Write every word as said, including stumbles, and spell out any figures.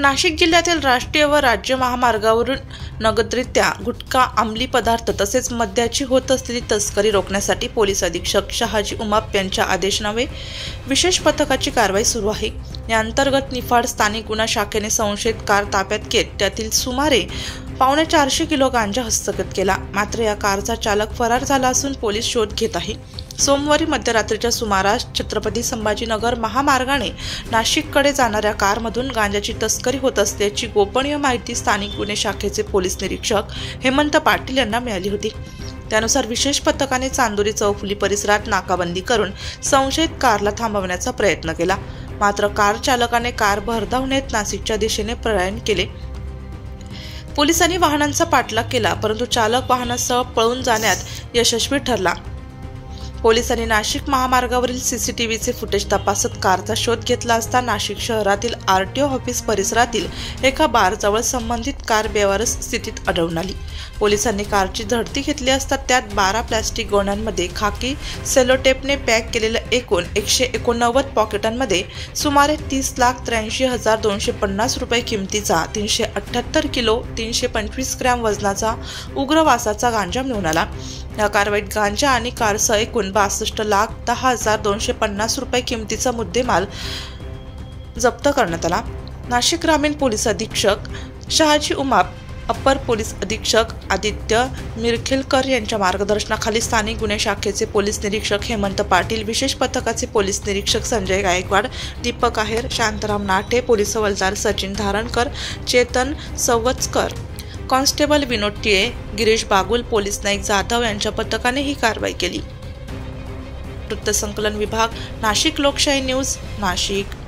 नाशिक जिल्ह्यातील राष्ट्रीय व राज्य महामार्गावरून नगदरित्या गुटखा, अंमली पदार्थ तसेच मद्याची होत असलेली तस्करी रोखण्यासाठी पोलीस अधीक्षक शहाजी उमाप यांच्या आदेशान्वये विशेष पथकाची कारवाई सुरू आहे। या अंतर्गत निफाड स्थानिक गुन्हा शाखेने संशयित कार ताब्यात घेत त्यातील सुमारे पावणे चारशे किलो गांजा हस्तगत केला। मात्र या कारचा चालक फरार झाला असून पोलीस शोध घेत आहे। सोमवारी मध्यरात्रीच्या सुमारास छत्रपती संभाजीनगर महामार्गाने नाशिककडे जाणाऱ्या कारमधून गांजाची तस्करी होत असल्याची गोपनीय माहिती स्थानिक गुन्हे शाखेचे पोलीस निरीक्षक हेमंत पाटील यांना मिळाली होती। त्यानुसार विशेष पथकाने चांदोरी चौफुली परिसरात नाकाबंदी करून संशयित कारला थांबवण्याचा प्रयत्न केला। मात्र कार चालकाने कार भरधाव नेत नाशिकच्या दिशेने प्रयाण केले। पोलिसांनी वाहनांचा पाठलाग केला, परंतु चालक वाहनासह पळून जाण्यात यशस्वी ठरला। पोलिसांनी नाशिक महामार्गावरील सीसीटीव्हीचे फुटेज तपासत कारचा शोध घेतला असता नाशिक शहरातील आरटीओ ऑफिस परिसरातील एका बारजवळ संबंधित कार बेवारस स्थितीत आढळून आली। पोलिसांनी कारची झडती घेतली असता त्यात बारा प्लास्टिक गोण्यांमध्ये खाकी सेलोटेपने पॅक केलेल्या एकूण एकशे एकोणनव्वद पॉकेटांमध्ये सुमारे तीस लाख त्र्याऐंशी हजार दोनशे पन्नास रुपये किमतीचा तीनशे अठ्ठ्याहत्तर किलो तीनशे पंचवीस ग्रॅम वजनाचा उग्र वासाचा गांजा मिळून आला। या कारवाईत गांजा आणि कारसह एकूण बासष्ट लाख दहा हजार दोनशे पन्नास रुपये किमतीचा मुद्देमाल जप्त करण्यात आला। नाशिक ग्रामीण पोलीस अधीक्षक शहाजी उमाप, अप्पर पोलीस अधीक्षक आदित्य मिरखेलकर यांच्या मार्गदर्शनाखाली स्थानिक गुन्हे शाखेचे पोलीस निरीक्षक हेमंत पाटील, विशेष पथकाचे पोलीस निरीक्षक संजय गायकवाड, दीपक आहेर, शांताराम नाटे, पोलीस हवालदार सचिन धारणकर, चेतन सवत्सकर, कॉन्स्टेबल विनोद टिळे, गिरीश बागुल, पोलीस नाईक जाधव यांच्या पथकाने ही कारवाई केली। वृत्तसंकलन विभाग, नाशिक लोकशाही न्यूज, नाशिक।